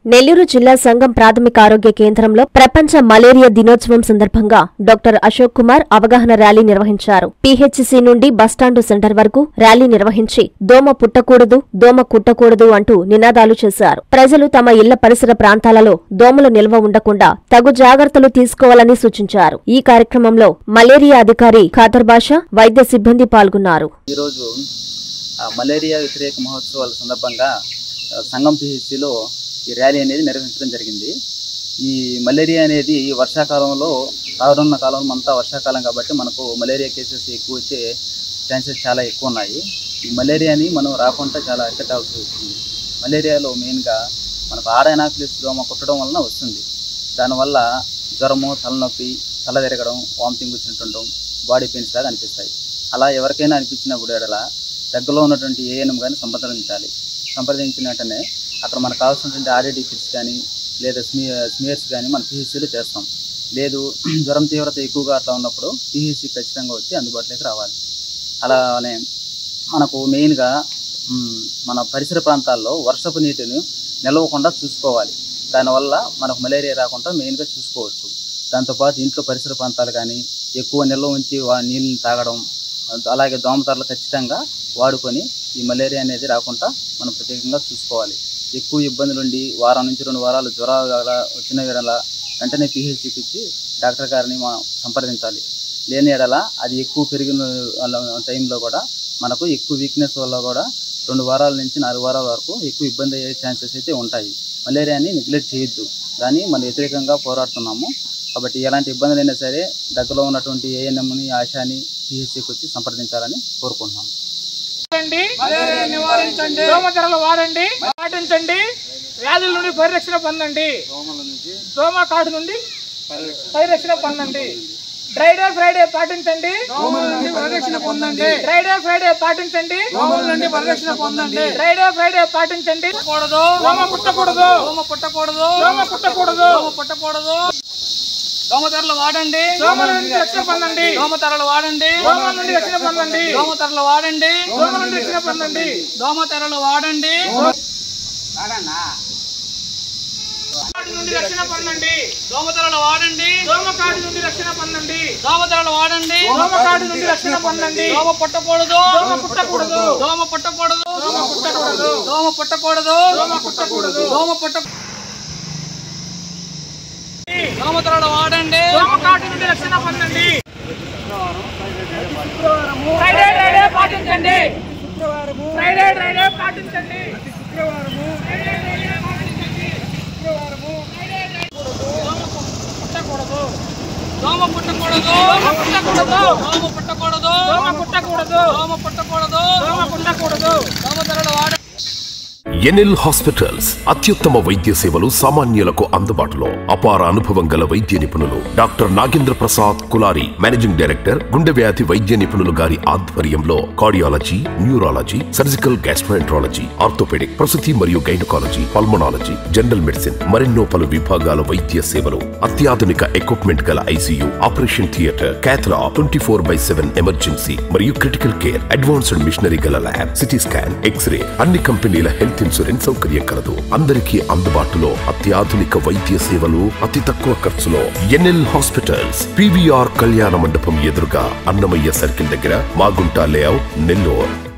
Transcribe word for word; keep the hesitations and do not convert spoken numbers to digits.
నెల్లూరు జిల్లా సంఘం ప్రాథమిక ఆరోగ్య కేంద్రంలో ప్రపంచ మలేరియా దినోత్సవం సందర్భంగా డాక్టర్ అశోక్ కుమార్ అవగాహన ర్యాలీ నిర్వహించారు. పీహెచ్సీ నుండి బస్టాండు సెంటర్ వరకు ర్యాలీ నిర్వహించి దోమ పుట్టకూడదు, దోమ కుట్టకూడదు అంటూ నినాదాలు చేశారు. ప్రజలు తమ ఇళ్ల పరిసర ప్రాంతాలలో దోమలు నిల్వ ఉండకుండా తగు జాగ్రత్తలు తీసుకోవాలని సూచించారు. ఈ కార్యక్రమంలో మలేరియా అధికారి ఖాదర్ బాషా, వైద్య సిబ్బంది పాల్గొన్నారు. మలేరియా వ్యతిరేక మహోత్సవాల సందర్భంగా సంఘం పీహెచ్సీలో ఈ ర్యాలీ అనేది నిర్వహించడం జరిగింది. ఈ మలేరియా అనేది వర్షాకాలంలో రానున్న కాలం అంతా వర్షాకాలం కాబట్టి మనకు మలేరియా కేసెస్ ఎక్కువ వచ్చే ఛాన్సెస్ చాలా ఎక్కువ ఉన్నాయి. ఈ మలేరియాని మనం రాకుండా చాలా అరికట్టాల్సి వస్తుంది. మలేరియాలో మెయిన్గా మనకు ఆడైనాఫిలిస్ దోమ కుట్టడం వలన వస్తుంది. దానివల్ల జ్వరము, తలనొప్పి, తల తిరగడం, వామిటింగ్ వచ్చినట్టుండడం, బాడీ పెయిన్స్ లాగా అనిపిస్తాయి. అలా ఎవరికైనా అనిపించినప్పుడు ఎడలా దగ్గరలో ఉన్నటువంటి ఏఎన్ఎం కానీ సంప్రదించాలి. సంప్రదించిన వెంటనే అక్కడ మనకు కావాల్సినటువంటి ఆర్ఐడి కిట్స్ కానీ లేదా స్మీ స్మియర్స్ కానీ మన పీహెచ్సీలో చేస్తాం. లేదు జ్వరం తీవ్రత ఎక్కువగా అట్లా ఉన్నప్పుడు పీహెచ్సీ ఖచ్చితంగా వచ్చి అందుబాటులోకి రావాలి. అలానే మనకు మెయిన్గా మన పరిసర ప్రాంతాల్లో వర్షపు నీటిని నిలవకుండా చూసుకోవాలి. దానివల్ల మనకు మలేరియా రాకుండా మెయిన్గా చూసుకోవచ్చు. దాంతోపాటు ఇంట్లో పరిసర ప్రాంతాలు కానీ ఎక్కువ నిల్వ ఉంచి నీళ్ళని తాగడం, అలాగే దోమతెరలు ఖచ్చితంగా వాడుకొని ఈ మలేరియా అనేది రాకుండా మనం ప్రత్యేకంగా చూసుకోవాలి. ఎక్కువ ఇబ్బందులు ఉండి వారం నుంచి రెండు వారాలు జ్వరాలు వచ్చిన ఎడల వెంటనే పీహెచ్సీకి ఇచ్చి డాక్టర్ గారిని మనం సంప్రదించాలి. లేని ఎడల అది ఎక్కువ పెరిగిన టైంలో కూడా మనకు ఎక్కువ వీక్నెస్ వల్ల కూడా రెండు వారాల నుంచి నాలుగు వారాల వరకు ఎక్కువ ఇబ్బంది అయ్యే ఛాన్సెస్ అయితే ఉంటాయి. మలేరియాని నెగ్లెక్ట్ చేయొద్దు, కానీ మనం వ్యతిరేకంగా పోరాడుతున్నాము. కాబట్టి ఎలాంటి ఇబ్బందులైనా సరే దగ్గరలో ఉన్నటువంటి ఏఎన్ఎంని, ఆశాని పీహెచ్సీకి వచ్చి సంప్రదించాలని కోరుకుంటున్నాము. నివారించండి, దోమతెరలు వాడండి, పాటించండి, వ్యాధుల నుండి పరిరక్షణ పొందండి, దోమ కాటు నుండి పరిరక్షణ పొందండి. డ్రైడే ఫ్రైడే పాటించండి, పరిరక్షణ పొందండి. డ్రైడే ఫ్రైడే పాటించండి, నుండి పరిరక్షణ పొందండి. డ్రైడే ఫ్రైడే పాటించండి. దోమ పుట్టకూడదు, దోమ పుట్టకూడదు, దోమ పుట్టకూడదు, దోమ పుట్టకూడదు. దోమతెరలు వాడండి, దోమల నుండి రక్షణ పొందండి. దోమతెరలు వాడండి, దోమల నుండి రక్షణ పొందండి. దోమతెరలు వాడండి, దోమల నుండి రక్షణ పొందండి. దోమతెరలు వాడండి, కాటు నుండి రక్షణ పొందండి. దోమతెరలు వాడండి, దోమ కాటు నుండి రక్షణ పొందండి. దోమతెరలు వాడండి, దోమ కాటు నుండి రక్షణ పొందండి. దోమ పుట్టకూడదు, దోమ పుట్టకూడదు, దోమ పుట్టకూడదు, దోమ పుట్టకూడదు, దోమ పుట్టకూడదు, దోమ పుట్టకూడదు, దోమ పుట్ట దోమతెరలు వాడండి, దోమ కాటు నుండి రక్షణ పొందండి. ఫ్రైడే డ్రైడే పాటించండి, ఫ్రైడే డ్రైడే పాటించండి. దోమ పుట్టకూడదు, దోమ పుట్టకూడదు, దోమ పుట్టకూడదు, దోమ పుట్టకూడదు, దోమ పుట్టకూడదు, దోమ పుట్టకూడదు. దోమతెరలు వాడండి. ఎన్ఎల్ హాస్పిటల్స్ అత్యుత్తమ వైద్య సేవలు సామాన్యులకు అందుబాటులో. అపార అనుభవం గల వైద్య నిపుణులు doctor Nagendra Prasad Kulari, managing director, గుండె వ్యాధి వైద్య నిపుణులు గారి ఆధ్వర్యంలో cardiology, neurology, surgical gastroenterology, orthopaedic, ప్రసూతి మరియు గైనకాలజీ, పల్మనాలజీ, జనరల్ మెడిసిన్ మరెన్నో పలు విభాగాల వైద్య సేవలు. అత్యాధునిక ఎక్విప్మెంట్ గల ICU, operation theatre, cath lab, twenty four by seven emergency మరియు క్రిటికల్ కేర్, అడ్వాన్స్డ్ మిషనరీ గల ల్యాబ్, సిటీ స్కాన్, ఎక్స్రే, అన్ని కంపెనీల హెల్త్ ఇన్సూరెన్స్ సౌకర్యం కలదు. అందరికీ అందుబాటులో అత్యాధునిక వైద్య సేవలు అతి తక్కువ ఖర్చులో. ఎన్ఎల్ హాస్పిటల్స్, పీవీఆర్ కళ్యాణ మండపం ఎదురుగా, అన్నమయ్య సర్కిల్ దగ్గర, మాగుంట లేఅవుట్, నెల్లూరు.